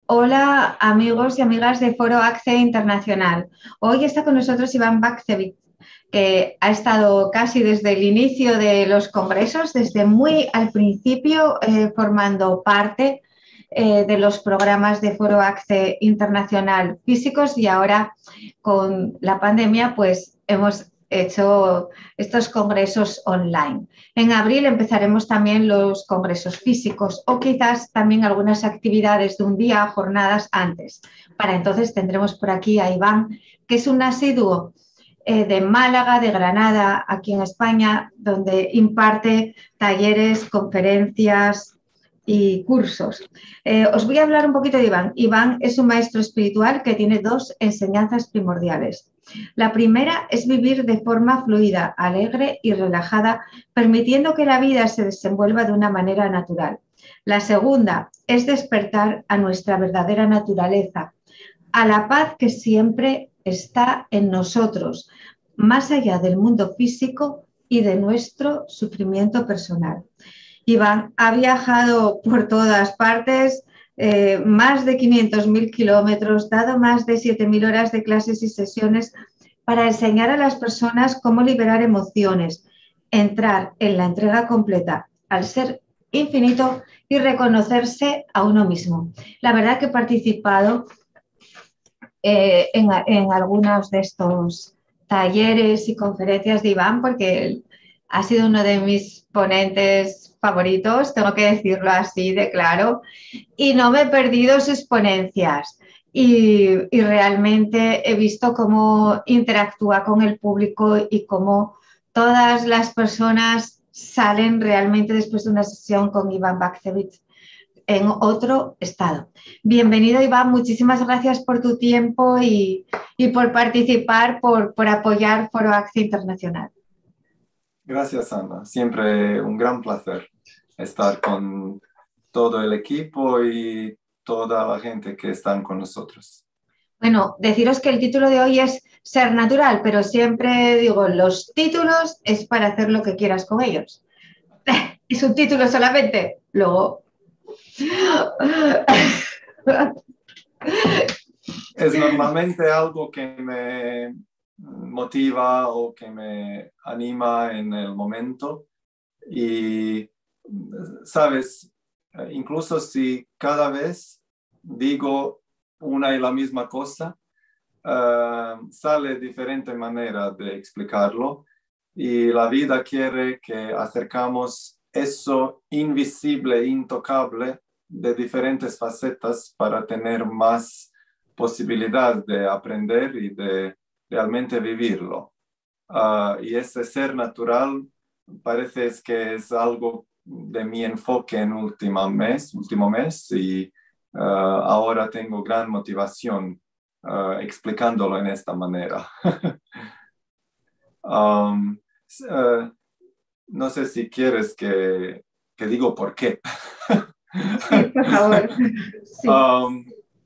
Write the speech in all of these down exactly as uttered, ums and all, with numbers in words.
Hola amigos y amigas de Foro ACCE Internacional. Hoy está con nosotros Iván Bakcevic, que ha estado casi desde el inicio de los congresos, desde muy al principio, eh, formando parte eh, de los programas de Foro ACCE Internacional físicos, y ahora con la pandemia pues hemos hecho estos congresos online. En abril empezaremos también los congresos físicos o quizás también algunas actividades de un día, jornadas antes. Para entonces tendremos por aquí a Iván, que es un asiduo eh, de Málaga, de Granada, aquí en España, donde imparte talleres, conferencias y cursos. Eh, os voy a hablar un poquito de Iván. Iván es un maestro espiritual que tiene dos enseñanzas primordiales. La primera es vivir de forma fluida, alegre y relajada, permitiendo que la vida se desenvuelva de una manera natural. La segunda es despertar a nuestra verdadera naturaleza, a la paz que siempre está en nosotros, más allá del mundo físico y de nuestro sufrimiento personal. Iván ha viajado por todas partes, eh, más de quinientos mil kilómetros, dado más de siete mil horas de clases y sesiones para enseñar a las personas cómo liberar emociones, entrar en la entrega completa al ser infinito y reconocerse a uno mismo. La verdad que he participado eh, en, en algunos de estos talleres y conferencias de Iván porque él ha sido uno de mis ponentes favoritos, tengo que decirlo así de claro, y no me he perdido sus ponencias. Y, y realmente he visto cómo interactúa con el público y cómo todas las personas salen realmente después de una sesión con Iván Bakcevic en otro estado. Bienvenido, Iván, muchísimas gracias por tu tiempo y, y por participar, por, por apoyar Foro ACCE Internacional. Gracias, Ana. Siempre un gran placer estar con todo el equipo y toda la gente que están con nosotros. Bueno, deciros que el título de hoy es Ser Natural, pero siempre digo, los títulos es para hacer lo que quieras con ellos. Es un título solamente, luego... Es normalmente algo que me motiva o que me anima en el momento y, sabes, incluso si cada vez digo una y la misma cosa, uh, sale diferente manera de explicarlo y la vida quiere que acercamos eso invisible, intocable, de diferentes facetas para tener más posibilidad de aprender y de realmente vivirlo. Uh, y ese ser natural parece que es algo de mi enfoque en último mes, último mes y uh, ahora tengo gran motivación uh, explicándolo en esta manera. um, uh, no sé si quieres que, que digo por qué. Sí, por favor. Sí. Um,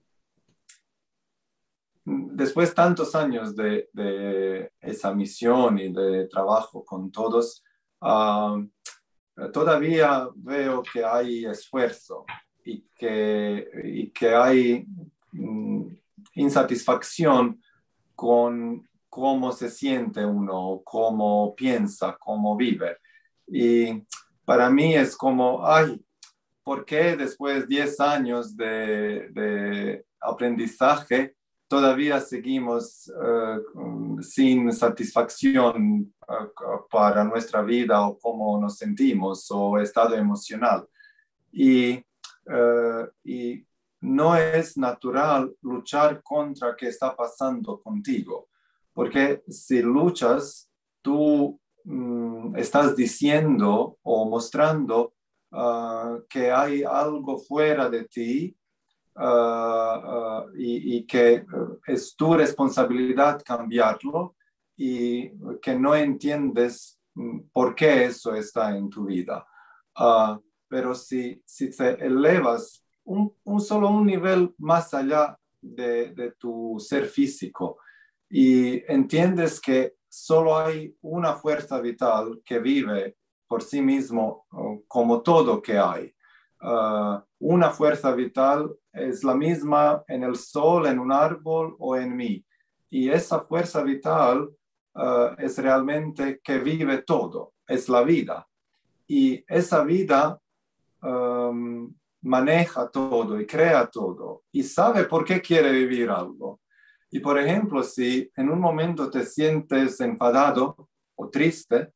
después de tantos años de, de esa misión y de trabajo con todos, um, todavía veo que hay esfuerzo y que, y que hay mm, insatisfacción con cómo se siente uno, cómo piensa, cómo vive. Y para mí es como, ay, ¿por qué después de diez años de, de aprendizaje todavía seguimos uh, sin satisfacción uh, para nuestra vida o cómo nos sentimos o estado emocional? Y, uh, y no es natural luchar contra lo que está pasando contigo, porque si luchas, tú um, estás diciendo o mostrando Uh, que hay algo fuera de ti uh, uh, y, y que uh, es tu responsabilidad cambiarlo y que no entiendes um, por qué eso está en tu vida. Uh, pero si, si te elevas un, un solo un nivel más allá de, de tu ser físico y entiendes que solo hay una fuerza vital que vive por sí mismo, uh, como todo que hay. Uh, una fuerza vital es la misma en el sol, en un árbol o en mí. Y esa fuerza vital uh, es realmente que vive todo, es la vida. Y esa vida um, maneja todo y crea todo y sabe por qué quiere vivir algo. Y por ejemplo, si en un momento te sientes enfadado o triste,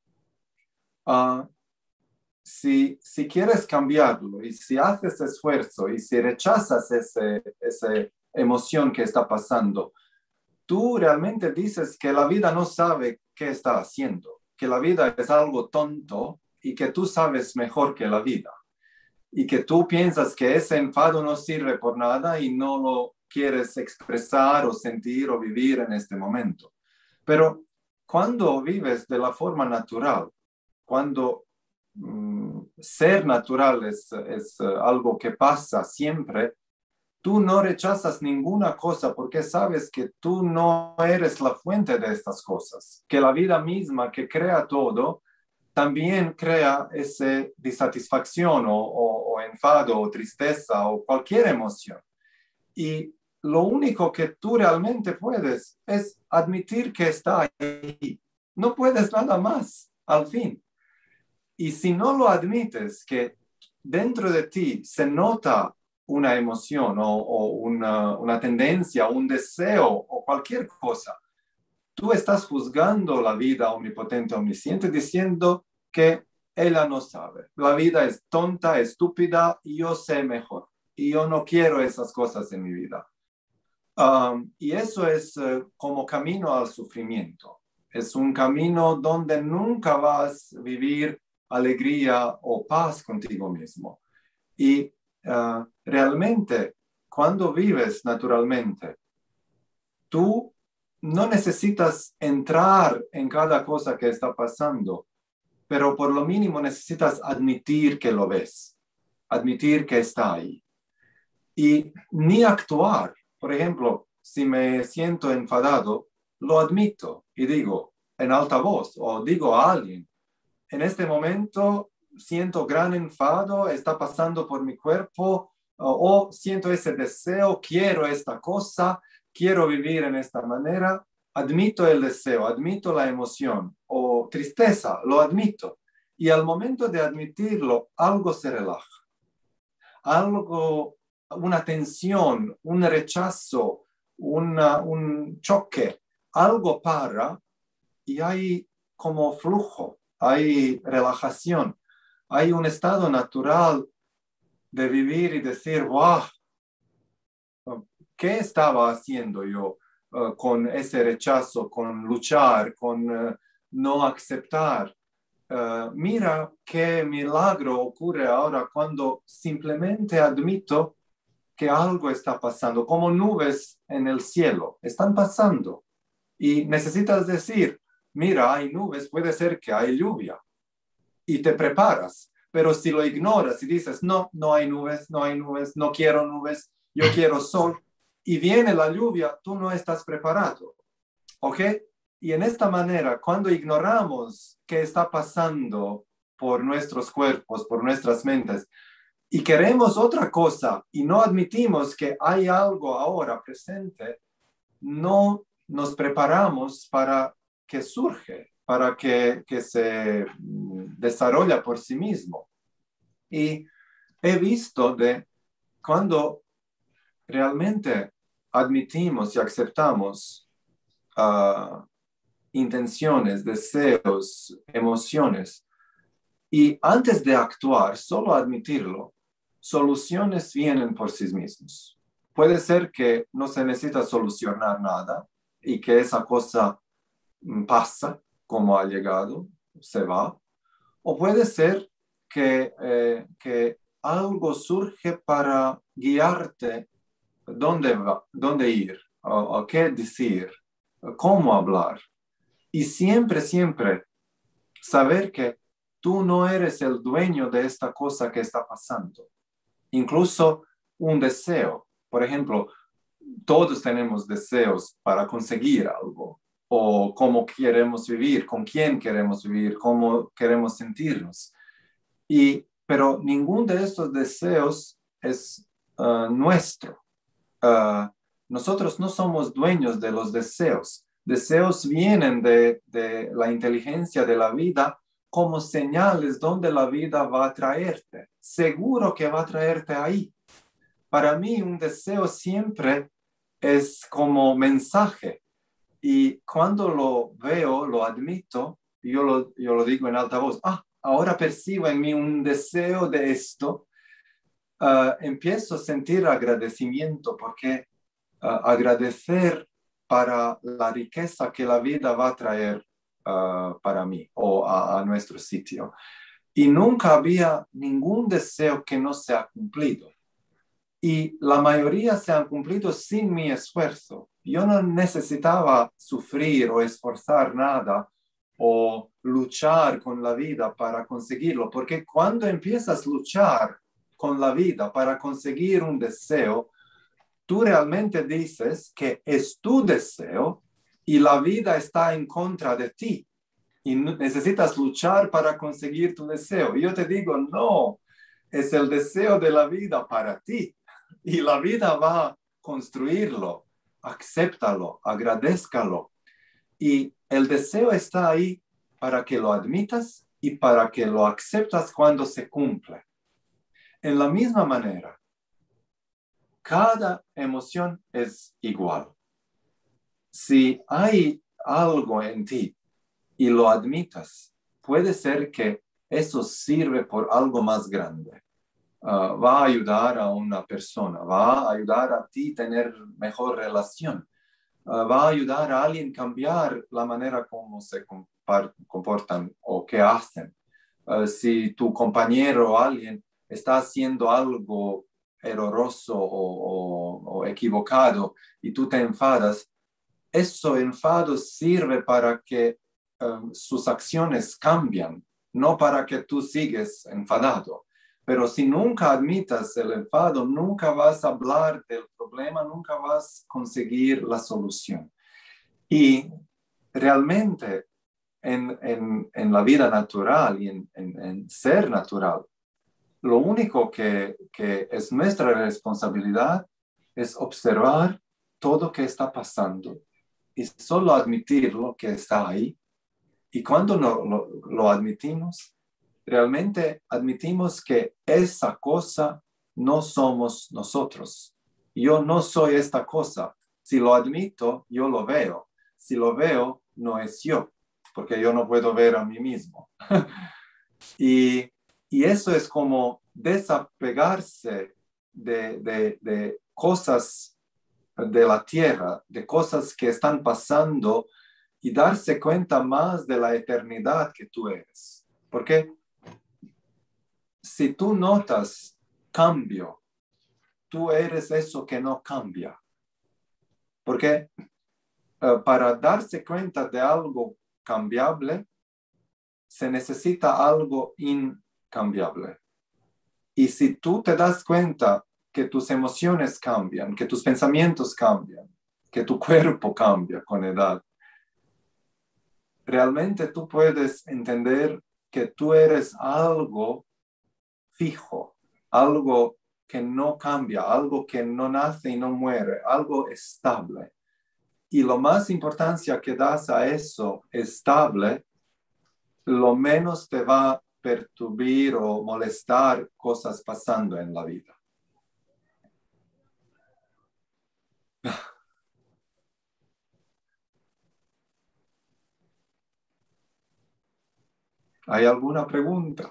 uh, si, si quieres cambiarlo y si haces esfuerzo y si rechazas ese, esa emoción que está pasando, tú realmente dices que la vida no sabe qué está haciendo, que la vida es algo tonto y que tú sabes mejor que la vida. Y que tú piensas que ese enfado no sirve por nada y no lo quieres expresar o sentir o vivir en este momento. Pero cuando vives de la forma natural, cuando mm, ser natural es, es uh, algo que pasa siempre, tú no rechazas ninguna cosa porque sabes que tú no eres la fuente de estas cosas, que la vida misma que crea todo también crea esa disatisfacción o, o, o enfado o tristeza o cualquier emoción. Y lo único que tú realmente puedes es admitir que está ahí. No puedes nada más, al fin. Y si no lo admites, que dentro de ti se nota una emoción o, o una, una tendencia, un deseo o cualquier cosa, tú estás juzgando la vida omnipotente, omnisciente, diciendo que ella no sabe. La vida es tonta, estúpida, y yo sé mejor. Y yo no quiero esas cosas en mi vida. Um, y eso es uh, como camino al sufrimiento. Es un camino donde nunca vas a vivir alegría o paz contigo mismo. Y uh, realmente, cuando vives naturalmente, tú no necesitas entrar en cada cosa que está pasando, pero por lo mínimo necesitas admitir que lo ves, admitir que está ahí. Y ni actuar. Por ejemplo, si me siento enfadado, lo admito y digo en alta voz o digo a alguien, en este momento siento gran enfado, está pasando por mi cuerpo o, o siento ese deseo, quiero esta cosa, quiero vivir en esta manera, admito el deseo, admito la emoción o tristeza, lo admito. Y al momento de admitirlo, algo se relaja. Algo, una tensión, un rechazo, una, un choque, algo para y hay como flujo, hay relajación, hay un estado natural de vivir y decir, wow, ¿qué estaba haciendo yo uh, con ese rechazo, con luchar, con uh, no aceptar? Uh, mira qué milagro ocurre ahora cuando simplemente admito que algo está pasando, como nubes en el cielo, están pasando. Y necesitas decir, mira, hay nubes, puede ser que hay lluvia. Y te preparas. Pero si lo ignoras y dices, no, no hay nubes, no hay nubes, no quiero nubes, yo quiero sol, y viene la lluvia, tú no estás preparado. ¿Ok? Y en esta manera, cuando ignoramos qué está pasando por nuestros cuerpos, por nuestras mentes, y queremos otra cosa y no admitimos que hay algo ahora presente, no nos preparamos para que surge, para que, que se desarrolla por sí mismo. Y he visto de cuando realmente admitimos y aceptamos uh, intenciones, deseos, emociones, y antes de actuar, solo admitirlo, soluciones vienen por sí mismos. Puede ser que no se necesita solucionar nada y que esa cosa pasa como ha llegado, se va. O puede ser que, eh, que algo surge para guiarte dónde, va, dónde ir, o, o qué decir, cómo hablar. Y siempre, siempre saber que tú no eres el dueño de esta cosa que está pasando. Incluso un deseo. Por ejemplo, todos tenemos deseos para conseguir algo, o cómo queremos vivir, con quién queremos vivir, cómo queremos sentirnos. Y, pero ninguno de estos deseos es uh, nuestro. Uh, nosotros no somos dueños de los deseos. Deseos vienen de, de la inteligencia de la vida como señales donde la vida va a traerte. Seguro que va a traerte ahí. Para mí un deseo siempre es como mensaje. Y cuando lo veo, lo admito, yo lo, yo lo digo en alta voz, ah, ahora percibo en mí un deseo de esto, uh, empiezo a sentir agradecimiento porque uh, agradecer para la riqueza que la vida va a traer uh, para mí o a, a nuestro sitio. Y nunca había ningún deseo que no se ha cumplido. Y la mayoría se han cumplido sin mi esfuerzo. Yo no necesitaba sufrir o esforzar nada o luchar con la vida para conseguirlo, porque cuando empiezas a luchar con la vida para conseguir un deseo, tú realmente dices que es tu deseo y la vida está en contra de ti y necesitas luchar para conseguir tu deseo. Y yo te digo, no, es el deseo de la vida para ti. Y la vida va a construirlo, acéptalo, agradézcalo. Y el deseo está ahí para que lo admitas y para que lo aceptas cuando se cumple. En la misma manera, cada emoción es igual. Si hay algo en ti y lo admitas, puede ser que eso sirve por algo más grande. Uh, va a ayudar a una persona, va a ayudar a ti a tener mejor relación, uh, va a ayudar a alguien a cambiar la manera como se comportan o qué hacen. Uh, si tu compañero o alguien está haciendo algo erroroso o, o, o equivocado y tú te enfadas, ese enfado sirve para que um, sus acciones cambien, no para que tú sigues enfadado. Pero si nunca admitas el enfado, nunca vas a hablar del problema, nunca vas a conseguir la solución. Y realmente en, en, en la vida natural y en, en, en ser natural, lo único que, que es nuestra responsabilidad es observar todo lo que está pasando y solo admitir lo que está ahí. Y cuando no, lo, lo admitimos, realmente admitimos que esa cosa no somos nosotros. Yo no soy esta cosa. Si lo admito, yo lo veo. Si lo veo, no es yo, porque yo no puedo ver a mí mismo. y, y eso es como desapegarse de, de, de cosas de la tierra, de cosas que están pasando y darse cuenta más de la eternidad que tú eres. Porque si tú notas cambio, tú eres eso que no cambia. Porque uh, para darse cuenta de algo cambiable, se necesita algo incambiable. Y si tú te das cuenta que tus emociones cambian, que tus pensamientos cambian, que tu cuerpo cambia con edad, realmente tú puedes entender que tú eres algo fijo, algo que no cambia, algo que no nace y no muere, algo estable. Y lo más importancia que das a eso estable, lo menos te va a perturbar o molestar cosas pasando en la vida. ¿Hay alguna pregunta?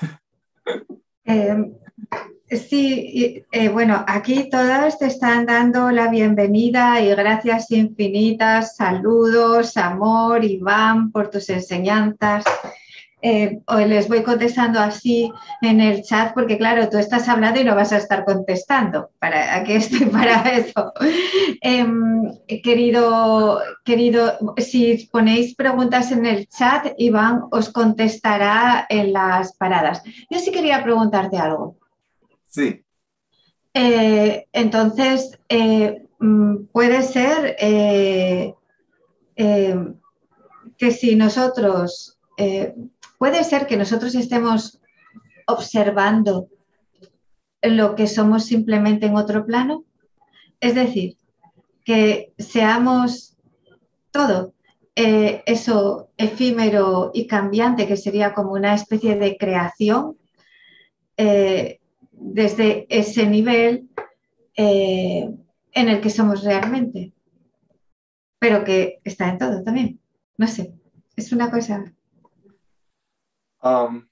Eh, sí, eh, bueno, aquí todas te están dando la bienvenida y gracias infinitas, saludos, amor, Iván, por tus enseñanzas. Eh, les voy contestando así en el chat porque claro, tú estás hablando y no vas a estar contestando. Para, aquí estoy para eso. Eh, querido, querido, si ponéis preguntas en el chat, Iván os contestará en las paradas. Yo sí quería preguntarte algo. Sí. Eh, entonces, eh, puede ser eh, eh, que si nosotros... Eh, puede ser que nosotros estemos observando lo que somos simplemente en otro plano. Es decir, que seamos todo eh, eso efímero y cambiante, que sería como una especie de creación, eh, desde ese nivel eh, en el que somos realmente, pero que está en todo también. No sé, es una cosa. Um,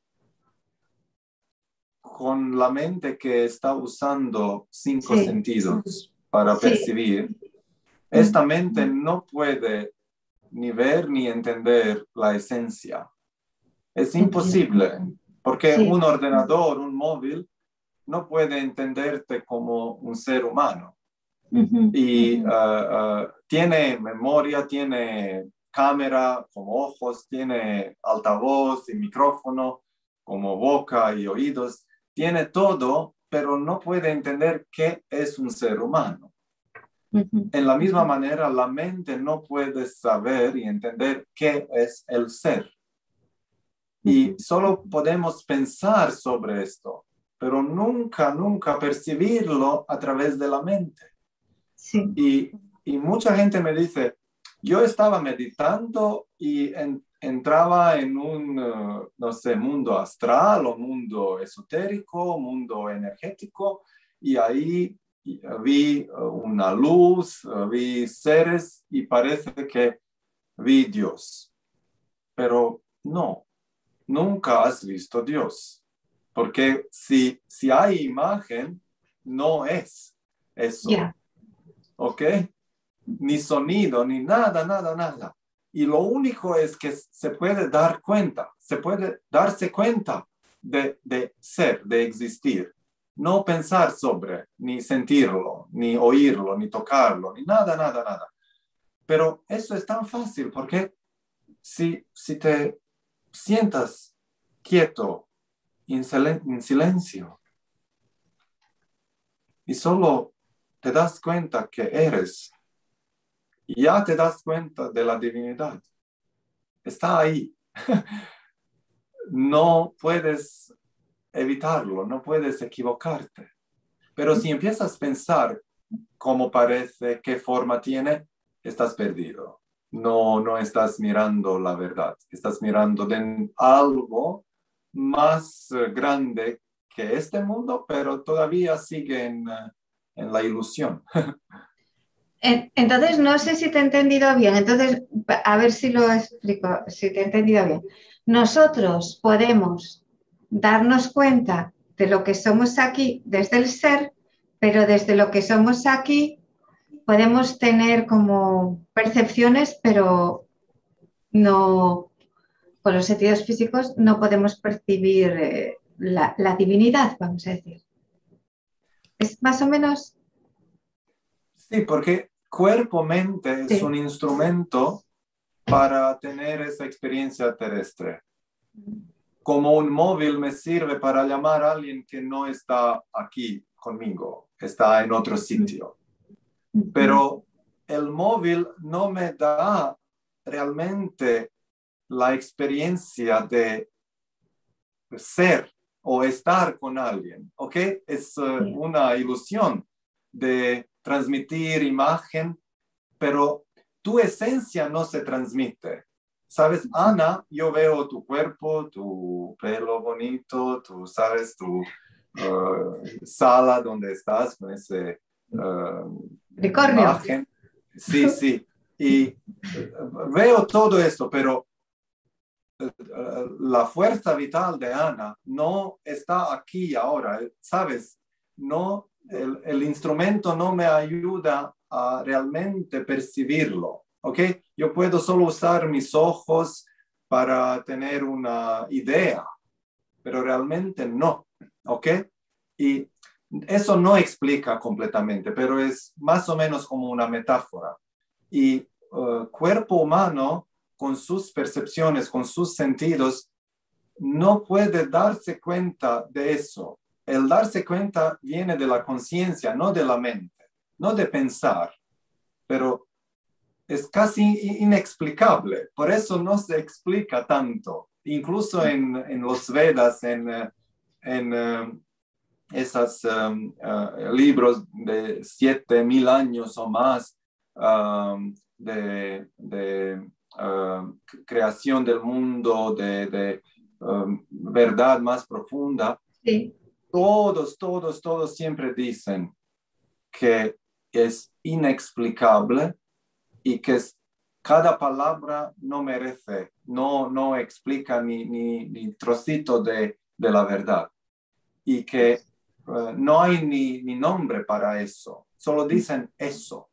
con la mente que está usando cinco Sí, sentidos para sí. percibir, esta Mm. mente no puede ni ver ni entender la esencia. Es Entiendo. imposible, porque Sí. un ordenador, un móvil, no puede entenderte como un ser humano. Ujú. Y uh, uh, tiene memoria, tiene cámara como ojos, tiene altavoz y micrófono como boca y oídos, tiene todo, pero no puede entender qué es un ser humano. Ujú. En la misma manera, la mente no puede saber y entender qué es el ser. Y Ujú. solo podemos pensar sobre esto, pero nunca, nunca percibirlo a través de la mente. Sí. Y, y mucha gente me dice, yo estaba meditando y en, entraba en un, uh, no sé, mundo astral o mundo esotérico, mundo energético, y ahí vi uh, una luz, uh, vi seres y parece que vi Dios. Pero no, nunca has visto Dios. Porque si, si hay imagen, no es eso. Ya. ¿Ok? Ni sonido, ni nada, nada, nada. Y lo único es que se puede dar cuenta, se puede darse cuenta de, de ser, de existir. No pensar sobre, ni sentirlo, ni oírlo, ni tocarlo, ni nada, nada, nada. Pero eso es tan fácil porque si, si te sientas quieto, en silencio, y solo te das cuenta que eres, y ya te das cuenta de la divinidad. Está ahí. No puedes evitarlo, no puedes equivocarte. Pero si empiezas a pensar cómo parece, qué forma tiene, estás perdido. No, no estás mirando la verdad. Estás mirando de algo más uh, grande que este mundo, pero todavía sigue en, uh, en la ilusión. Entonces, no sé si te he entendido bien. Entonces, a ver si lo explico, si te he entendido bien. Nosotros podemos darnos cuenta de lo que somos aquí desde el ser, pero desde lo que somos aquí podemos tener como percepciones, pero no, con los sentidos físicos no podemos percibir eh, la, la divinidad, vamos a decir. Es más o menos. Sí, porque cuerpo-mente es Sí. un instrumento para tener esa experiencia terrestre. Como un móvil me sirve para llamar a alguien que no está aquí conmigo, está en otro sitio. Pero el móvil no me da realmente la experiencia de ser o estar con alguien, ¿ok? Es uh, Sí. una ilusión de transmitir imagen, pero tu esencia no se transmite. ¿Sabes, Ana? Yo veo tu cuerpo, tu pelo bonito, tú sabes, tu uh, sala donde estás con esa uh, Capricornio. imagen. Sí, sí. Y uh, veo todo esto, pero la fuerza vital de Ana no está aquí ahora, ¿sabes? No, el, el instrumento no me ayuda a realmente percibirlo, ¿ok? Yo puedo solo usar mis ojos para tener una idea, pero realmente no, ¿ok? Y eso no explica completamente, pero es más o menos como una metáfora. Y uh, cuerpo humano con sus percepciones, con sus sentidos, no puede darse cuenta de eso. El darse cuenta viene de la conciencia, no de la mente, no de pensar, pero es casi inexplicable. Por eso no se explica tanto. Incluso en, en los Vedas, en, en, esos um, uh, libros de siete mil años o más um, de, de uh, creación del mundo, de, de um, verdad más profunda, Sí. todos, todos, todos siempre dicen que es inexplicable y que es, cada palabra no merece, no, no explica ni, ni, ni trocito de, de la verdad. Y que uh, no hay ni, ni nombre para eso, solo dicen eso,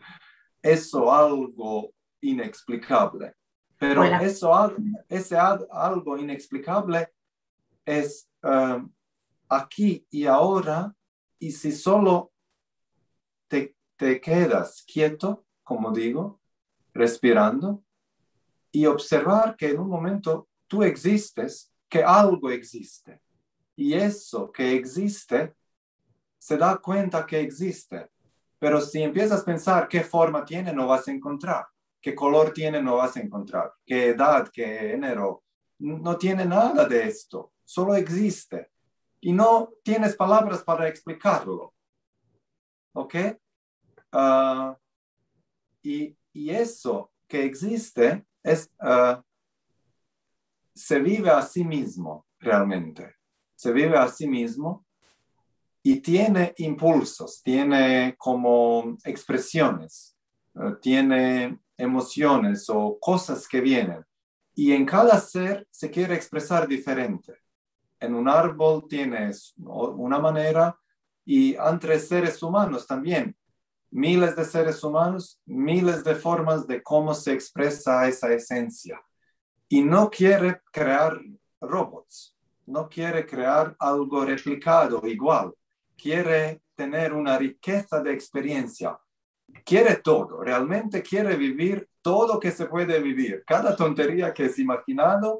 eso algo inexplicable. Pero Hola. eso, ese algo inexplicable es uh, aquí y ahora, y si solo te, te quedas quieto, como digo, respirando, y observar que en un momento tú existes, que algo existe. Y eso que existe, se da cuenta que existe. Pero si empiezas a pensar qué forma tiene, no vas a encontrar. Qué color tiene, no vas a encontrar. Qué edad, qué género. No tiene nada de esto. Solo existe. Y no tienes palabras para explicarlo. ¿Ok? Uh, y, y eso que existe es, uh, se vive a sí mismo, realmente. Se vive a sí mismo y tiene impulsos, tiene como expresiones, uh, tiene emociones o cosas que vienen. Y en cada ser se quiere expresar diferente. En un árbol tienes una manera y entre seres humanos también. Miles de seres humanos, miles de formas de cómo se expresa esa esencia. Y no quiere crear robots, no quiere crear algo replicado igual. Quiere tener una riqueza de experiencia. Quiere todo, realmente quiere vivir todo que se puede vivir. Cada tontería que es imaginado,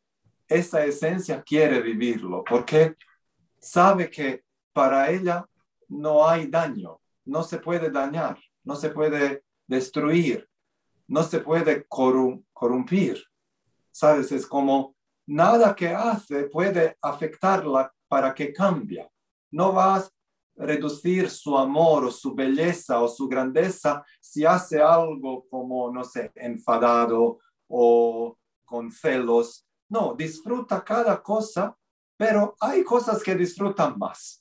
esa esencia quiere vivirlo, porque sabe que para ella no hay daño, no se puede dañar, no se puede destruir, no se puede corrum- corrompir. ¿Sabes? Es como nada que hace puede afectarla para que cambie. No vas a reducir su amor o su belleza o su grandeza si hace algo como, no sé, enfadado o con celos. No, disfruta cada cosa, pero hay cosas que disfrutan más.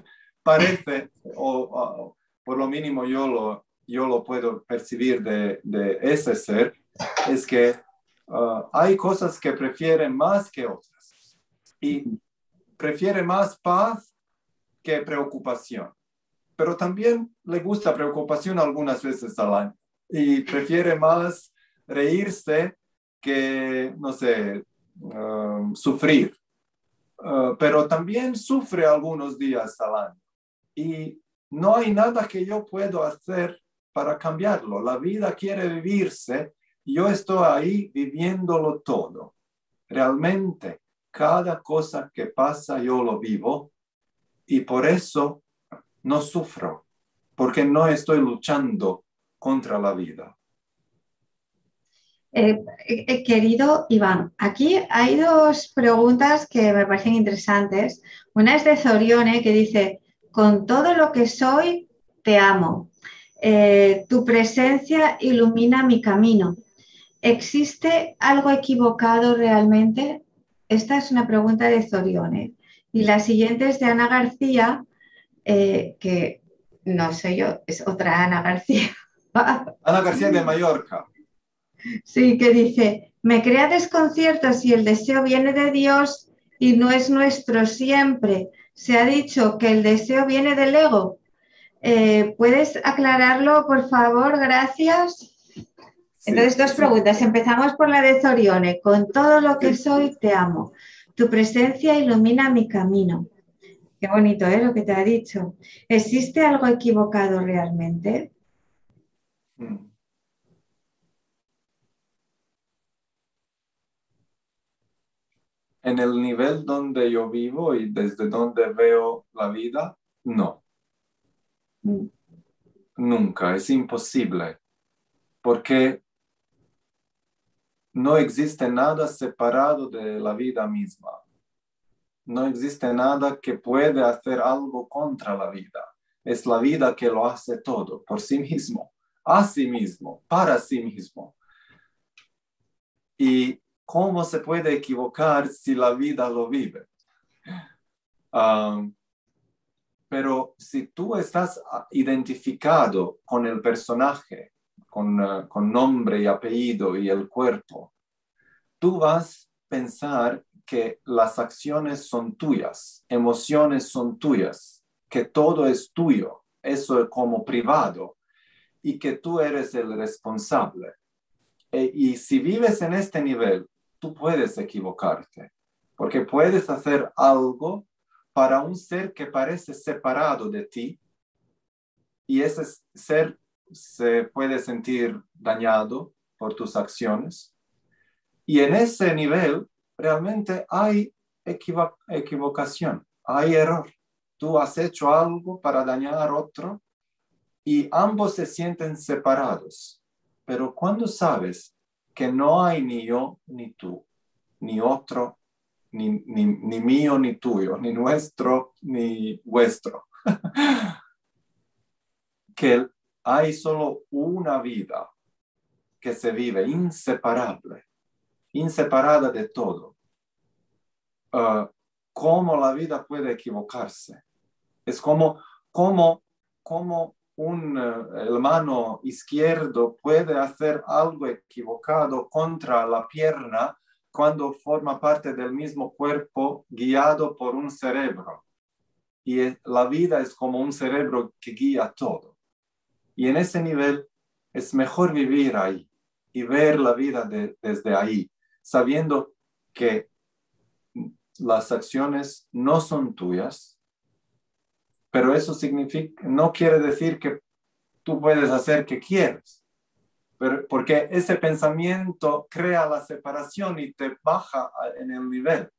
Parece, o, o por lo mínimo yo lo, yo lo puedo percibir de, de ese ser, es que Uh, hay cosas que prefieren más que otras y prefiere más paz que preocupación, pero también le gusta preocupación algunas veces al año y prefiere más reírse que, no sé, uh, sufrir, uh, pero también sufre algunos días al año y no hay nada que yo pueda hacer para cambiarlo. La vida quiere vivirse. Yo estoy ahí viviéndolo todo. Realmente, cada cosa que pasa yo lo vivo y por eso no sufro, porque no estoy luchando contra la vida. Eh, eh, querido Iván, aquí hay dos preguntas que me parecen interesantes. Una es de Zorione que dice, con todo lo que soy, te amo. Eh, tu presencia ilumina mi camino. ¿Existe algo equivocado realmente? Esta es una pregunta de Zorione. Y la siguiente es de Ana García, eh, que no sé yo, es otra Ana García. Ana García de Mallorca. Sí, que dice, me crea desconcierto si el deseo viene de Dios y no es nuestro siempre. Se ha dicho que el deseo viene del ego. Eh, ¿puedes aclararlo, por favor? Gracias. Sí, Entonces, dos sí. preguntas. Empezamos por la de Zorione. Con todo lo que Sí. soy, te amo. Tu presencia ilumina mi camino. Qué bonito, ¿eh? Lo que te ha dicho. ¿Existe algo equivocado realmente? Mm. En el nivel donde yo vivo y desde donde veo la vida, no, Mm. nunca, es imposible, porque no existe nada separado de la vida misma. No existe nada que puede hacer algo contra la vida. Es la vida que lo hace todo por sí mismo, a sí mismo, para sí mismo. ¿Y cómo se puede equivocar si la vida lo vive? Um, pero si tú estás identificado con el personaje, con, uh, con nombre y apellido y el cuerpo, tú vas a pensar que las acciones son tuyas, emociones son tuyas, que todo es tuyo, eso es como privado, y que tú eres el responsable. E, y si vives en este nivel, tú puedes equivocarte, porque puedes hacer algo para un ser que parece separado de ti, y ese ser se puede sentir dañado por tus acciones. Y en ese nivel realmente hay equivo- equivocación, hay error. Tú has hecho algo para dañar a otro y ambos se sienten separados. Pero cuando sabes que no hay ni yo ni tú, ni otro, ni, ni, ni mío ni tuyo, ni nuestro ni vuestro, que hay solo una vida que se vive inseparable, inseparada de todo. Uh, ¿Cómo la vida puede equivocarse? Es como, como, como un uh, hermano izquierdo puede hacer algo equivocado contra la pierna cuando forma parte del mismo cuerpo guiado por un cerebro. Y es, la vida es como un cerebro que guía todo. Y en ese nivel es mejor vivir ahí y ver la vida de, desde ahí, sabiendo que las acciones no son tuyas, pero eso significa, no quiere decir que tú puedes hacer que quieres, pero, porque ese pensamiento crea la separación y te baja en el nivel.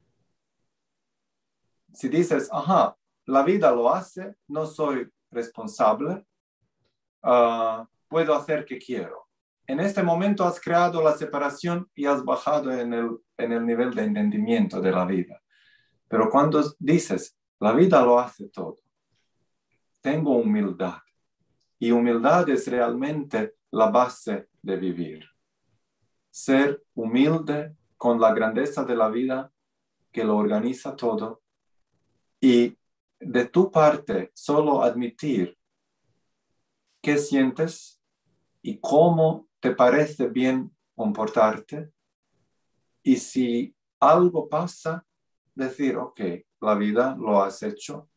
Si dices, ajá, la vida lo hace, no soy responsable, uh, puedo hacer que quiero. En este momento has creado la separación y has bajado en el, en el nivel de entendimiento de la vida. Pero cuando dices, la vida lo hace todo, tengo humildad. Y humildad es realmente la base de vivir. Ser humilde con la grandeza de la vida que lo organiza todo. Y de tu parte, solo admitir qué sientes y cómo te parece bien comportarte. Y si algo pasa, decir, ok, la vida lo has hecho.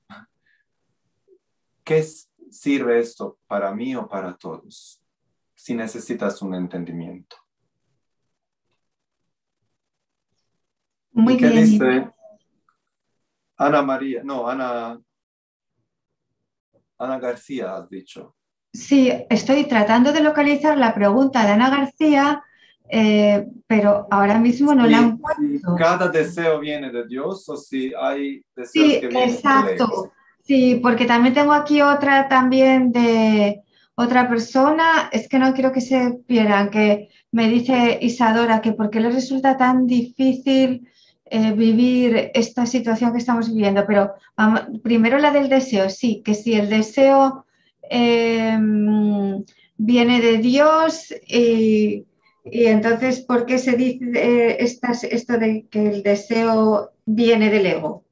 ¿Qué sirve esto para mí o para todos? Si necesitas un entendimiento. Muy ¿Y qué bien. dice Ana María? No, Ana, Ana García, has dicho. Sí, estoy tratando de localizar la pregunta de Ana García, eh, pero ahora mismo no la Si, si encuentro. cada deseo viene de Dios o si hay deseos Sí, que vienen del ego. exacto. Sí, porque también tengo aquí otra también de otra persona. Es que no quiero que se pierdan, que me dice Isadora que por qué le resulta tan difícil eh, vivir esta situación que estamos viviendo. Pero vamos, primero la del deseo, sí, que si el deseo eh, viene de Dios y, y entonces, ¿por qué se dice eh, estas- esto de que el deseo viene del ego?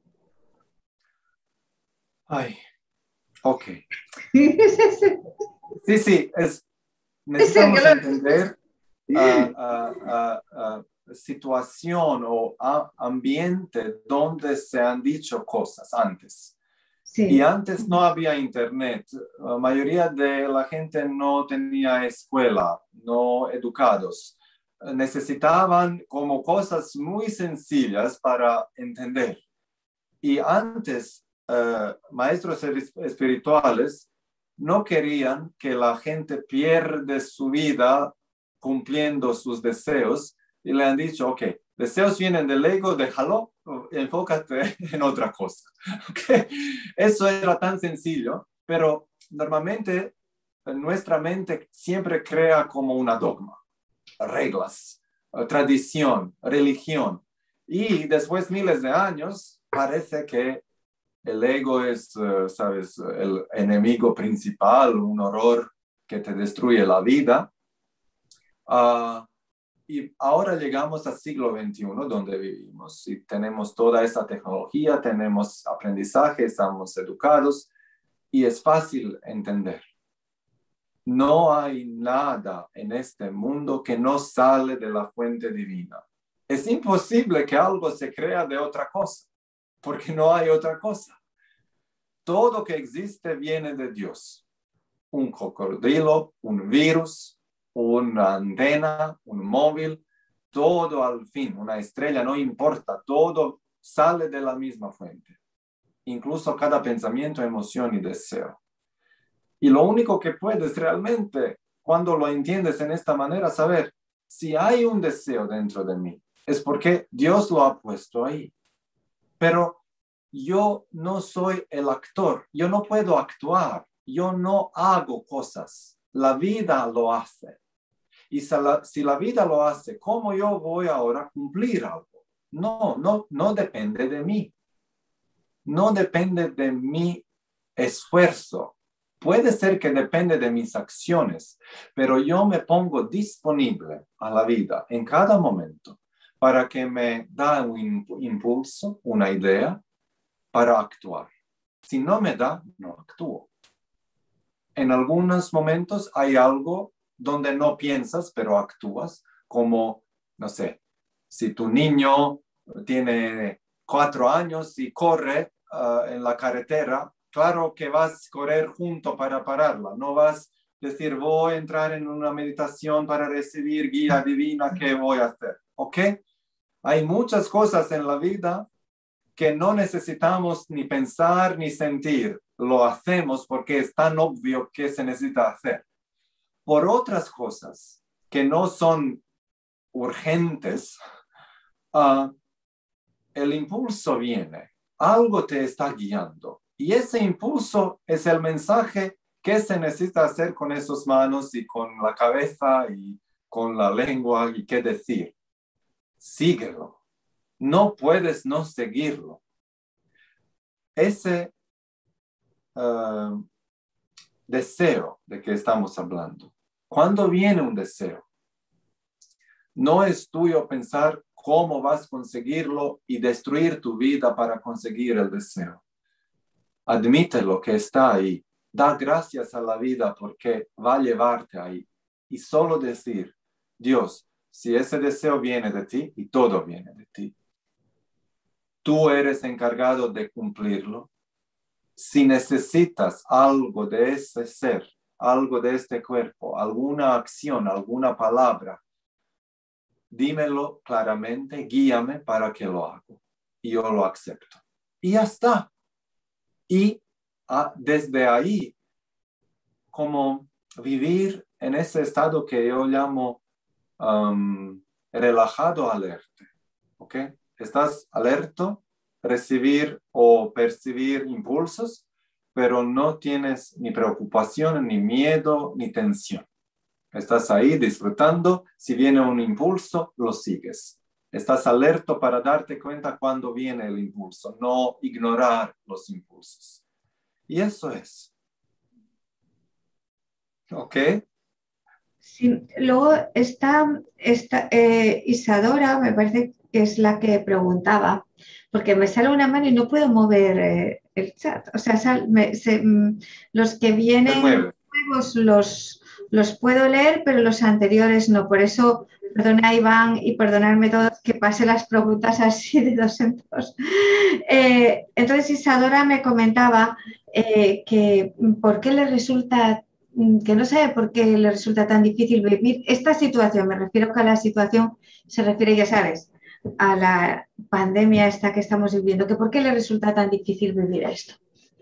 Ay, ok. Sí, Sí, sí, es, sí, yo necesitamos lo- entender uh, uh, uh, uh, situación o uh, ambiente donde se han dicho cosas antes. Y sí, antes no había internet. La mayoría de la gente no tenía escuela, no educados. Necesitaban como cosas muy sencillas para entender. Y antes, uh, maestros espirituales no querían que la gente pierda su vida cumpliendo sus deseos y le han dicho, ok, deseos vienen del ego, déjalo, enfócate en otra cosa. Okay. Eso era tan sencillo, pero normalmente nuestra mente siempre crea como una dogma, reglas, tradición, religión. Y después miles de años, parece que el ego es, uh, sabes, el enemigo principal, un horror que te destruye la vida. Uh, y ahora llegamos al siglo veintiuno, donde vivimos, y tenemos toda esta tecnología, tenemos aprendizaje, estamos educados, y es fácil entender. No hay nada en este mundo que no sale de la fuente divina. Es imposible que algo se crea de otra cosa, porque no hay otra cosa. Todo que existe viene de Dios. Un cocodrilo, un virus, una antena, un móvil, todo al fin, una estrella, no importa, todo sale de la misma fuente. Incluso cada pensamiento, emoción y deseo. Y lo único que puedes realmente, cuando lo entiendes en esta manera, saber si hay un deseo dentro de mí, es porque Dios lo ha puesto ahí. Pero yo no soy el actor, yo no puedo actuar, yo no hago cosas, la vida lo hace. Y si la, si la vida lo hace, ¿cómo yo voy ahora a cumplir algo? No, no, no depende de mí. No depende de mi esfuerzo. Puede ser que depende de mis acciones, pero yo me pongo disponible a la vida en cada momento para que me da un impulso, una idea, para actuar. Si no me da, no actúo. En algunos momentos hay algo donde no piensas, pero actúas, como, no sé, si tu niño tiene cuatro años y corre uh, en la carretera, claro que vas a correr junto para pararla, no vas a decir, voy a entrar en una meditación para recibir guía divina, ¿qué voy a hacer? ¿Ok? Hay muchas cosas en la vida que no necesitamos ni pensar ni sentir, lo hacemos porque es tan obvio que se necesita hacer. Por otras cosas que no son urgentes, uh, el impulso viene, algo te está guiando y ese impulso es el mensaje que se necesita hacer con esas manos y con la cabeza y con la lengua y qué decir. Síguelo, no puedes no seguirlo. Ese uh, deseo de que estamos hablando, cuando viene un deseo, no es tuyo pensar cómo vas a conseguirlo y destruir tu vida para conseguir el deseo. Admítelo que está ahí. Da gracias a la vida porque va a llevarte ahí. Y solo decir, Dios, si ese deseo viene de ti y todo viene de ti, tú eres encargado de cumplirlo. Si necesitas algo de ese ser, algo de este cuerpo, alguna acción, alguna palabra, dímelo claramente, guíame para que lo haga. Y yo lo acepto. Y ya está. Y ah, desde ahí, como vivir en ese estado que yo llamo um, relajado alerta. ¿Ok? Estás alerto, recibir o percibir impulsos, pero no tienes ni preocupación, ni miedo, ni tensión. Estás ahí disfrutando, si viene un impulso, lo sigues. Estás alerto para darte cuenta cuando viene el impulso, no ignorar los impulsos. Y eso es. ¿Ok? Sí, luego está, está eh, Isadora, me parece que es la que preguntaba, porque me sale una mano y no puedo mover eh, el chat. O sea, sal, me, se, mm, los que vienen nuevos los, los puedo leer, pero los anteriores no. Por eso, perdona Iván y perdonadme todos que pase las preguntas así de dos en dos. Eh, entonces Isadora me comentaba eh, que por qué le resulta que no sabe por qué le resulta tan difícil vivir esta situación. Me refiero que a la situación se refiere, ya sabes, a la pandemia esta que estamos viviendo, que por qué le resulta tan difícil vivir esto.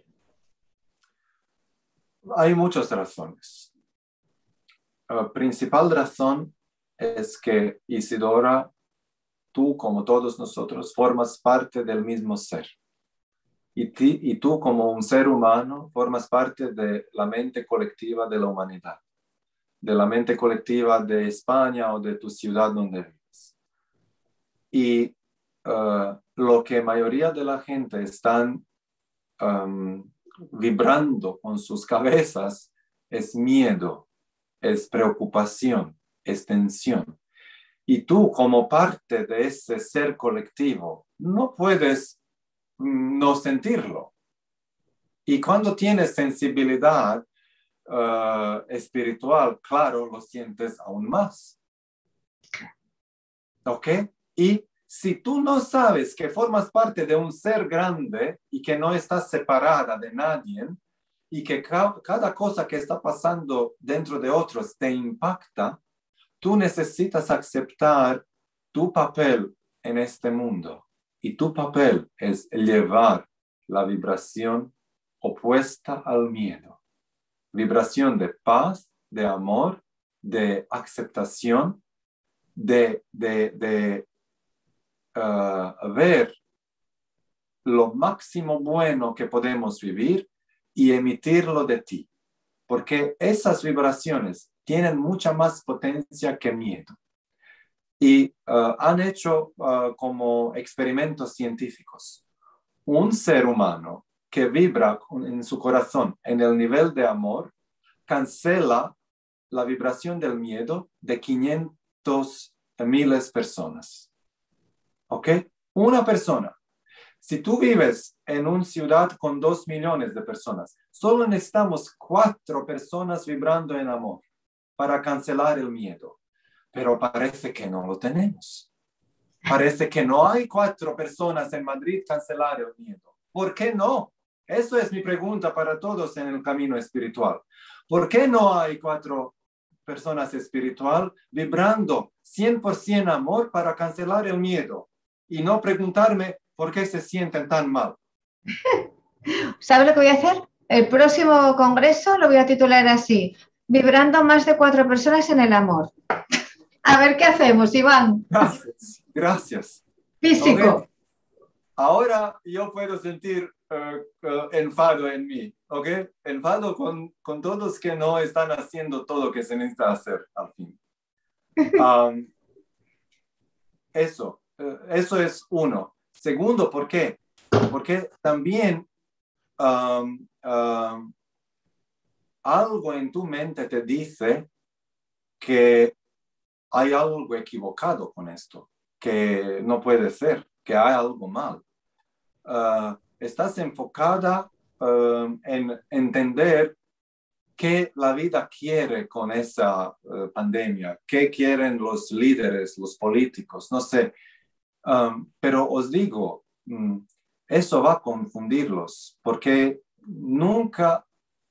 Hay muchas razones. La principal razón es que, Isidora, tú, como todos nosotros, formas parte del mismo ser. Y, ti, y tú, como un ser humano, formas parte de la mente colectiva de la humanidad, de la mente colectiva de España o de tu ciudad donde vives. Y uh, lo que mayoría de la gente están um, vibrando con sus cabezas es miedo, es preocupación, es tensión. Y tú, como parte de ese ser colectivo, no puedes mm, no sentirlo. Y cuando tienes sensibilidad uh, espiritual, claro, lo sientes aún más. ¿Ok? Y si tú no sabes que formas parte de un ser grande y que no estás separada de nadie y que ca- cada cosa que está pasando dentro de otros te impacta, tú necesitas aceptar tu papel en este mundo. Y tu papel es llevar la vibración opuesta al miedo. Vibración de paz, de amor, de aceptación, de, de, de uh, ver lo máximo bueno que podemos vivir y emitirlo de ti. Porque esas vibraciones tienen mucha más potencia que miedo. Y uh, han hecho uh, como experimentos científicos. Un ser humano que vibra en su corazón en el nivel de amor cancela la vibración del miedo de quinientas miles personas. ¿Ok? Una persona. Si tú vives en una ciudad con dos millones de personas, solo necesitamos cuatro personas vibrando en amor para cancelar el miedo. Pero parece que no lo tenemos. Parece que no hay cuatro personas en Madrid cancelar el miedo. ¿Por qué no? Eso es mi pregunta para todos en el camino espiritual. ¿Por qué no hay cuatro personas espiritual vibrando cien por ciento amor para cancelar el miedo? Y no preguntarme por qué se sienten tan mal. ¿Sabe lo que voy a hacer? El próximo congreso lo voy a titular así: Vibrando más de cuatro personas en el amor. A ver qué hacemos, Iván. Gracias, gracias. Físico. Okay. Ahora yo puedo sentir uh, uh, enfado en mí, ¿ok? Enfado con, con todos que no están haciendo todo lo que se necesita hacer al fin. Um, eso, uh, eso es uno. Segundo, ¿por qué? Porque también um, um, algo en tu mente te dice que hay algo equivocado con esto, que no puede ser, que hay algo mal. Uh, estás enfocada uh, en entender qué la vida quiere con esa uh, pandemia, qué quieren los líderes, los políticos, no sé. Um, pero os digo, um, eso va a confundirlos, porque nunca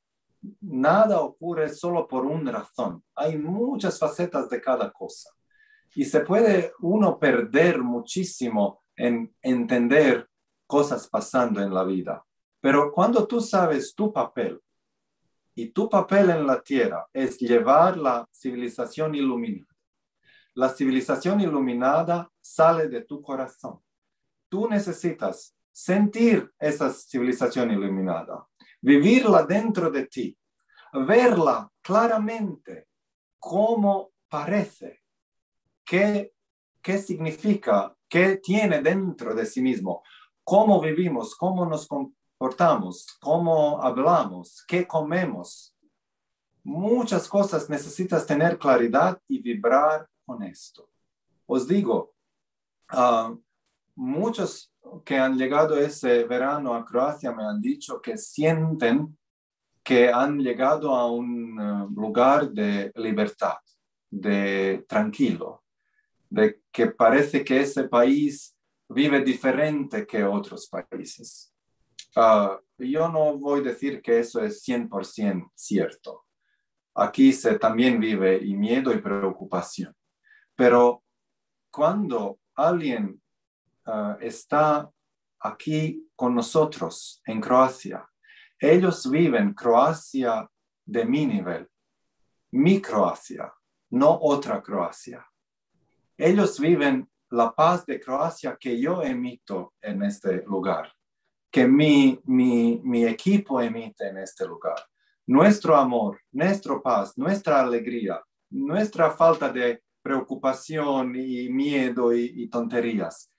nada ocurre solo por una razón. Hay muchas facetas de cada cosa. Y se puede uno perder muchísimo en entender cosas pasando en la vida. Pero cuando tú sabes tu papel, y tu papel en la tierra es llevar la civilización iluminada. La civilización iluminada sale de tu corazón. Tú necesitas sentir esa civilización iluminada, vivirla dentro de ti, verla claramente, cómo parece, qué, qué significa, qué tiene dentro de sí mismo, cómo vivimos, cómo nos comportamos, cómo hablamos, qué comemos. Muchas cosas necesitas tener claridad y vibrar con esto. Os digo, uh, muchos que han llegado ese verano a Croacia me han dicho que sienten que han llegado a un uh, lugar de libertad, de tranquilo, de que parece que ese país vive diferente que otros países. Uh, yo no voy a decir que eso es cien por ciento cierto. Aquí se también vive y miedo y preocupación. Pero cuando alguien uh, está aquí con nosotros en Croacia, ellos viven Croacia de mi nivel, mi Croacia, no otra Croacia. Ellos viven la paz de Croacia que yo emito en este lugar, que mi, mi, mi equipo emite en este lugar. Nuestro amor, nuestra paz, nuestra alegría, nuestra falta de preocupación y miedo y, y tonterías.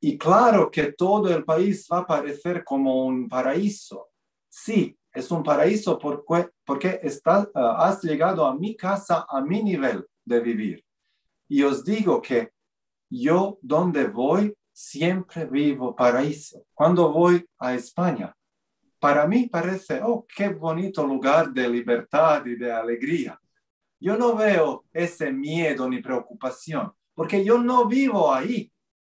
Y claro que todo el país va a parecer como un paraíso. Sí, es un paraíso porque, porque está, uh, has llegado a mi casa, a mi nivel de vivir. Y os digo que yo donde voy siempre vivo paraíso. Cuando voy a España, para mí parece, oh, qué bonito lugar de libertad y de alegría. Yo no veo ese miedo ni preocupación, porque yo no vivo ahí.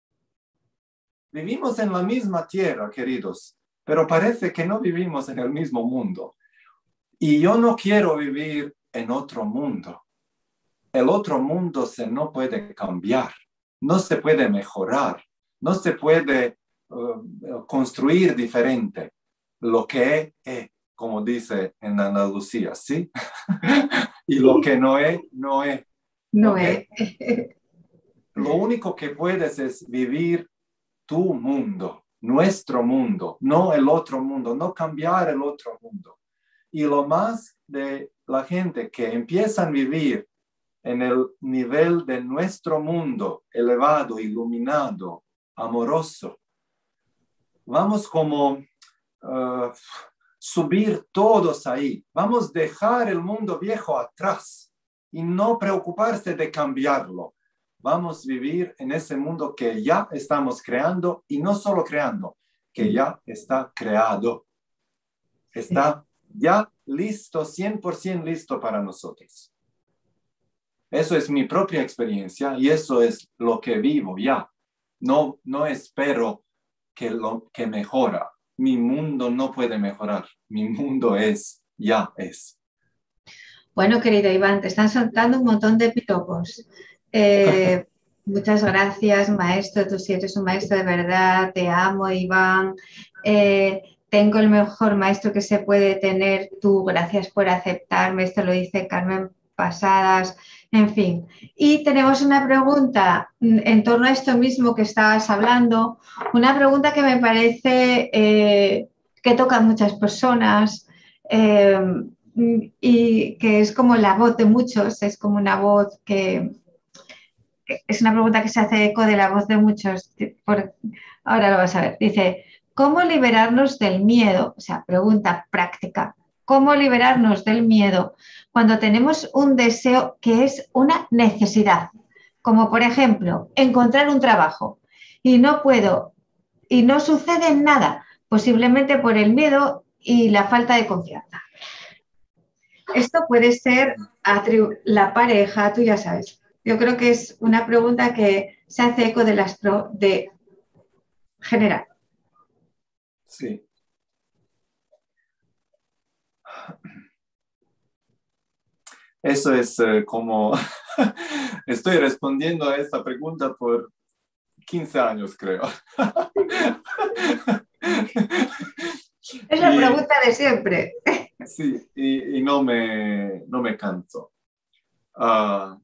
Vivimos en la misma tierra, queridos, pero parece que no vivimos en el mismo mundo. Y yo no quiero vivir en otro mundo. El otro mundo se no puede cambiar, no se puede mejorar, no se puede uh, construir diferente. Lo que es, como dice en Andalucía, ¿sí? Y lo que no es, no es. No ¿Okay? es. Lo único que puedes es vivir tu mundo, nuestro mundo, no el otro mundo, no cambiar el otro mundo. Y lo más de la gente que empiezan a vivir en el nivel de nuestro mundo elevado, iluminado, amoroso, vamos como uh, subir todos ahí. Vamos a dejar el mundo viejo atrás y no preocuparse de cambiarlo. Vamos a vivir en ese mundo que ya estamos creando y no solo creando, que ya está creado. Está ya listo, cien por ciento listo para nosotros. Eso es mi propia experiencia y eso es lo que vivo ya. No, no espero que lo que mejora. Mi mundo no puede mejorar. Mi mundo es, ya es. Bueno, querido Iván, te están soltando un montón de piropos. Eh, muchas gracias, maestro. Tú sí eres un maestro de verdad. Te amo, Iván. Eh, tengo el mejor maestro que se puede tener. Tú, gracias por aceptarme. Esto lo dice Carmen Pasadas. En fin. Y tenemos una pregunta en torno a esto mismo que estabas hablando. Una pregunta que me parece eh, que toca a muchas personas. Eh, y que es como la voz de muchos, es como una voz que, que es una pregunta que se hace eco de la voz de muchos. Por, ahora lo vas a ver. Dice, ¿cómo liberarnos del miedo? O sea, pregunta práctica. ¿Cómo liberarnos del miedo cuando tenemos un deseo que es una necesidad? Como por ejemplo, encontrar un trabajo y no puedo y no sucede nada, posiblemente por el miedo y la falta de confianza. Esto puede ser la pareja, tú ya sabes. Yo creo que es una pregunta que se hace eco de las pro, de general. Sí. Eso es uh, como estoy respondiendo a esta pregunta por quince años, creo. Es la y, pregunta de siempre. Sí, y, y no, me, no me canso. Uh,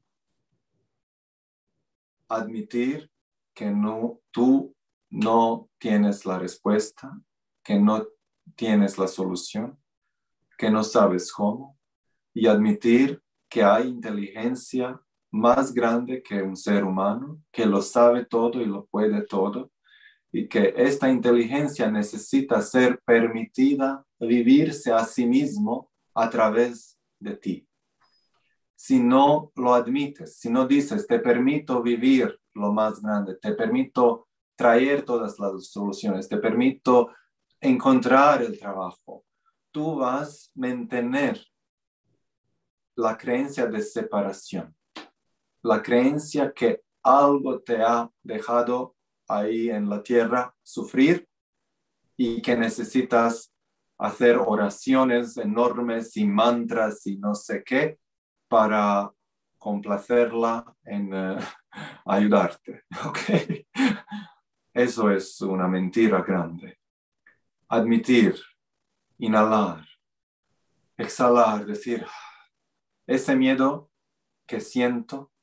admitir que no, tú no tienes la respuesta, que no tienes la solución, que no sabes cómo, y admitir que hay inteligencia más grande que un ser humano, que lo sabe todo y lo puede todo, y que esta inteligencia necesita ser permitida vivirse a sí mismo a través de ti. Si no lo admites, si no dices, te permito vivir lo más grande, te permito traer todas las soluciones, te permito encontrar el trabajo, tú vas a mantener la creencia de separación, la creencia que algo te ha dejado ahí en la tierra sufrir y que necesitas hacer oraciones enormes y mantras y no sé qué para complacerla en uh, ayudarte. ¿Okay? Eso es una mentira grande. Admitir, inhalar, exhalar, decir, ese miedo que siento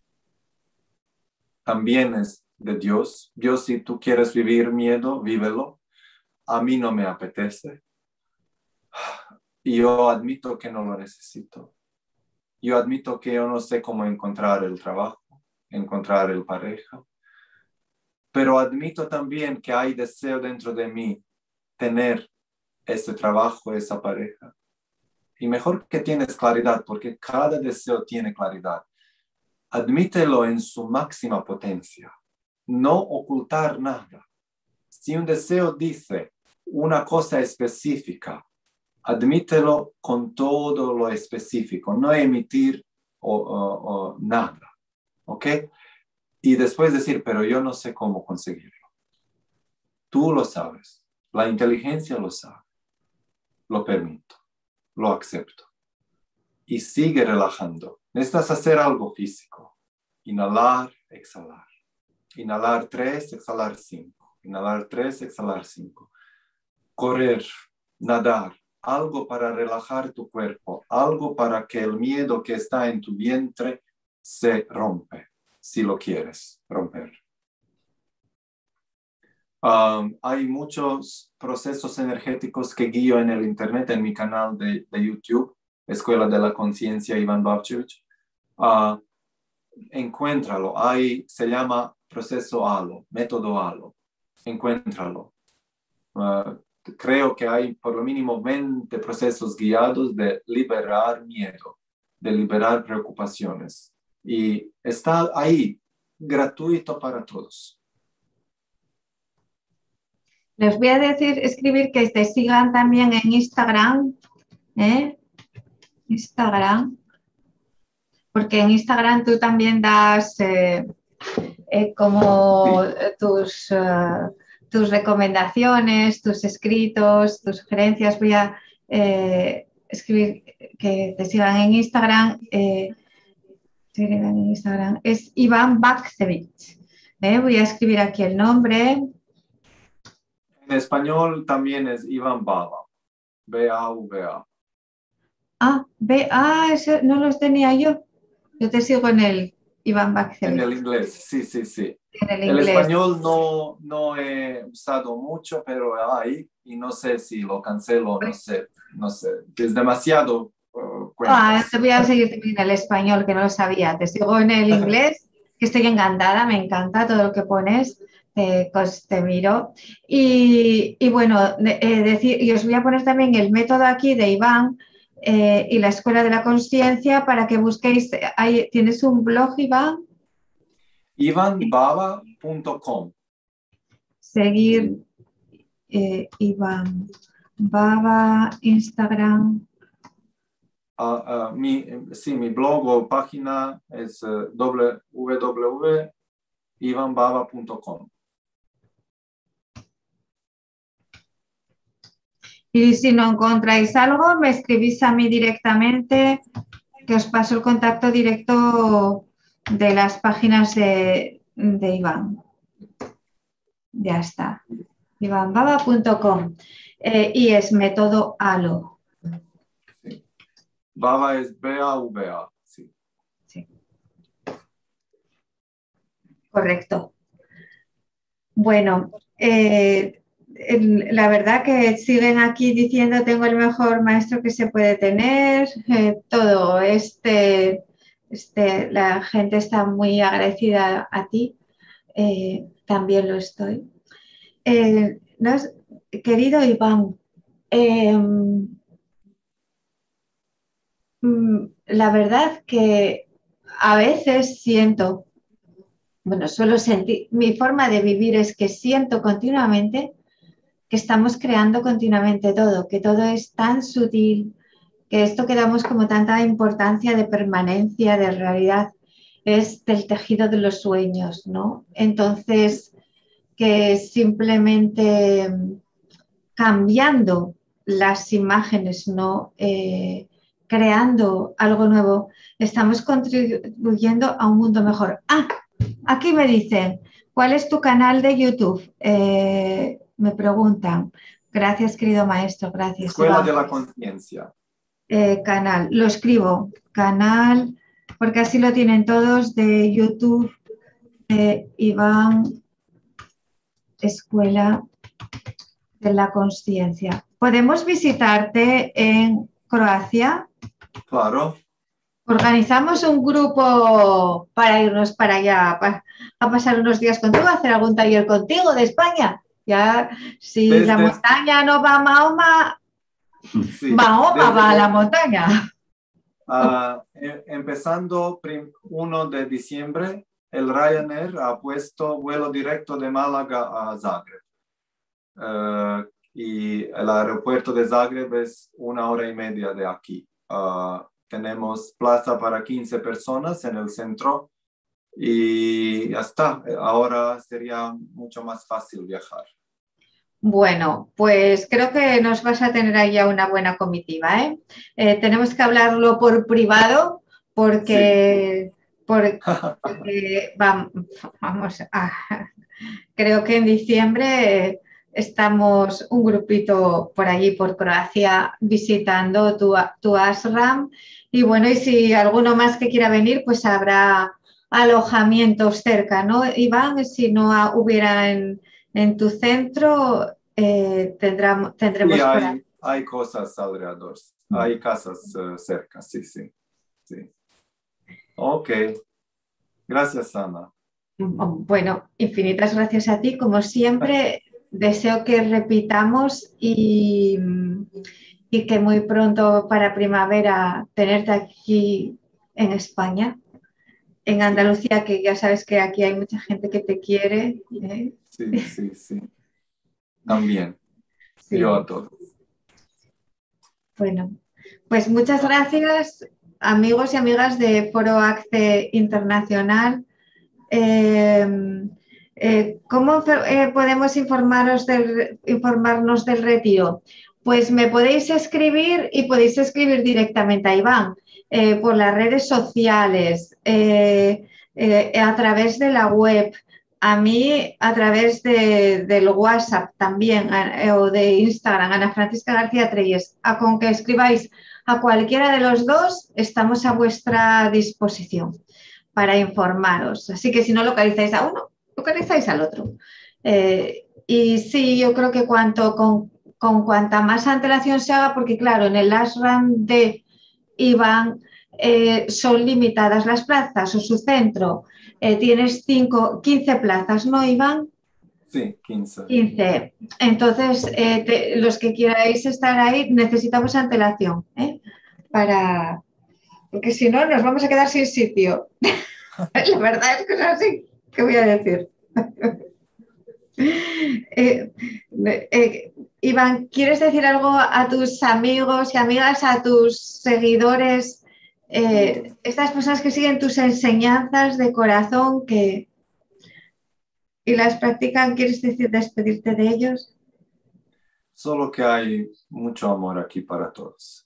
también es de Dios. Dios, si tú quieres vivir miedo, vívelo. A mí no me apetece. Y yo admito que no lo necesito. Yo admito que yo no sé cómo encontrar el trabajo, encontrar el pareja. pero admito también que hay deseo dentro de mí tener ese trabajo, esa pareja. Y mejor que tienes claridad, porque cada deseo tiene claridad. Admítelo en su máxima potencia. No ocultar nada. Si un deseo dice una cosa específica, admítelo con todo lo específico, no emitir o, o, o nada. ¿Ok? Y después decir, pero yo no sé cómo conseguirlo. Tú lo sabes. La inteligencia lo sabe. Lo permito. Lo acepto. Y sigue relajando. Necesitas hacer algo físico. Inhalar, exhalar. Inhalar tres, exhalar cinco. Inhalar tres, exhalar cinco. Correr, nadar. Algo para relajar tu cuerpo. Algo para que el miedo que está en tu vientre se rompe. Si lo quieres romper. Um, hay muchos procesos energéticos que guío en el internet, en mi canal de, de YouTube, Escuela de la Conciencia Ivan Bavchevich. Uh, encuéntralo. Hay, se llama proceso halo, método halo. Encuéntralo. Uh, creo que hay por lo mínimo veinte procesos guiados de liberar miedo, de liberar preocupaciones. Y está ahí, gratuito para todos. Les voy a decir, escribir que te sigan también en Instagram, ¿eh? Instagram, porque en Instagram tú también das eh, eh, como Sí. tus, uh, tus recomendaciones, tus escritos, tus sugerencias. Voy a eh, escribir que te sigan en Instagram. Eh, en Instagram es Ivan Bavchevich. ¿eh? Voy a escribir aquí el nombre. En español también es Ivan Bava, B A V A. Ah, ve, ah, eso no los tenía yo. Yo te sigo en el Ivan En el Bavchevich. inglés, sí, sí, sí. En el El inglés. español no, no he usado mucho, pero hay, y no sé si lo cancelo, no sé, no sé. Es demasiado uh, Ah, cuentas. te voy a seguir también en el español, que no lo sabía. Te sigo en el inglés, que estoy encantada, me encanta todo lo que pones, eh, pues te miro. Y, y bueno, eh, decir, y os voy a poner también el método aquí de Iván eh, y la Escuela de la Conciencia para que busquéis. Ahí, ¿tienes un blog, Iván? ivan bava punto com. Seguir eh, Iván Bava, Instagram. Uh, uh, mi, sí, mi blog o página es uh, w w w punto ivan bava punto com. Y si no encontráis algo, me escribís a mí directamente, que os paso el contacto directo de las páginas de, de Iván. Ya está. ivan bava punto com. Eh, y es método halo. Sí. Bava es B A V A. Sí. Sí. Correcto. Bueno, eh, la verdad que siguen aquí diciendo tengo el mejor maestro que se puede tener, eh, todo, este, este, la gente está muy agradecida a ti, eh, también lo estoy. Eh, ¿no? Querido Iván, eh, la verdad que a veces siento, bueno, suelo sentir, mi forma de vivir es que siento continuamente que estamos creando continuamente todo, que todo es tan sutil, que esto que damos como tanta importancia de permanencia, de realidad, es del tejido de los sueños, ¿no? Entonces, que simplemente cambiando las imágenes, ¿no? Eh, creando algo nuevo, estamos contribuyendo a un mundo mejor. Ah, aquí me dicen, ¿cuál es tu canal de YouTube? Eh, me preguntan. Gracias, querido maestro. Gracias, Escuela Iván. de la Conciencia. Eh, canal, lo escribo. Canal, porque así lo tienen todos de YouTube. Eh, Iván, Escuela de la Conciencia. ¿Podemos visitarte en Croacia? Claro. Organizamos un grupo para irnos para allá, para, a pasar unos días contigo, a hacer algún taller contigo de España. Ya, si la Desde, montaña no va a Mahoma, sí, Mahoma desde va a la montaña. ah, em- empezando prim- uno de diciembre, el Ryanair ha puesto vuelo directo de Málaga a Zagreb. Eh, y el aeropuerto de Zagreb es una hora y media de aquí. Ah, tenemos plaza para quince personas en el centro y ya está. Ahora sería mucho más fácil viajar. Bueno, pues creo que nos vas a tener ahí ya una buena comitiva, ¿eh? Eh, tenemos que hablarlo por privado Sí. porque, porque vam- vamos, a, creo que en diciembre estamos un grupito por allí, por Croacia, visitando tu, tu ashram. Y bueno, y si alguno más que quiera venir, pues habrá alojamientos cerca, ¿no, Iván? Si no hubiera en, en tu centro, eh, tendrá, Sí, tendremos por ahí. hay, hay cosas alrededor. Hay casas eh, cerca, sí, sí, sí. Ok. Gracias, Ana. Bueno, infinitas gracias a ti. Como siempre, deseo que repitamos y, y que muy pronto para primavera tenerte aquí en España, en Sí, Andalucía, que ya sabes que aquí hay mucha gente que te quiere, ¿eh? sí, sí, sí. También. Yo a Sí, todos. bueno, pues muchas gracias, amigos y amigas de Foro Acce Internacional. Eh, eh, ¿Cómo eh, podemos informaros del, informarnos del retiro? Pues me podéis escribir y podéis escribir directamente a Iván eh, por las redes sociales, eh, eh, a través de la web, a mí a través de, del WhatsApp también eh, o de Instagram, Ana Francisca García Treyes. A con que escribáis a cualquiera de los dos, estamos a vuestra disposición para informaros. Así que si no localizáis a uno, localizáis al otro. Eh, y sí, yo creo que cuanto con, con cuanta más antelación se haga, porque claro, en el last run de Iván eh, son limitadas las plazas o su centro. Eh, tienes cinco, quince plazas, ¿no, Iván? Sí, quince. quince. Entonces, eh, te, los que queráis estar ahí, necesitamos antelación, ¿eh? Para, porque si no, nos vamos a quedar sin sitio. La verdad es que es así. ¿Qué voy a decir? Eh, eh, Iván, ¿quieres decir algo a tus amigos y amigas, a tus seguidores, eh, estas personas que siguen tus enseñanzas de corazón que, y las practican? ¿Quieres decir despedirte de ellos? Solo que hay mucho amor aquí para todos.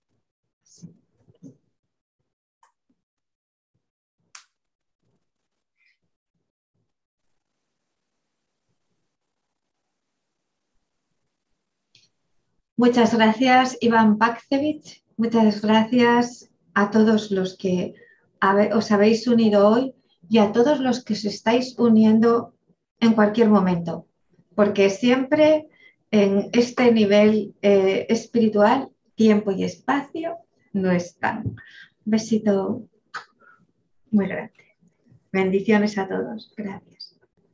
Muchas gracias, Iván Bakcevich. Muchas gracias a todos los que os habéis unido hoy y a todos los que os estáis uniendo en cualquier momento, porque siempre en este nivel eh, espiritual, tiempo y espacio no están. Un besito muy grande. Bendiciones a todos. Gracias.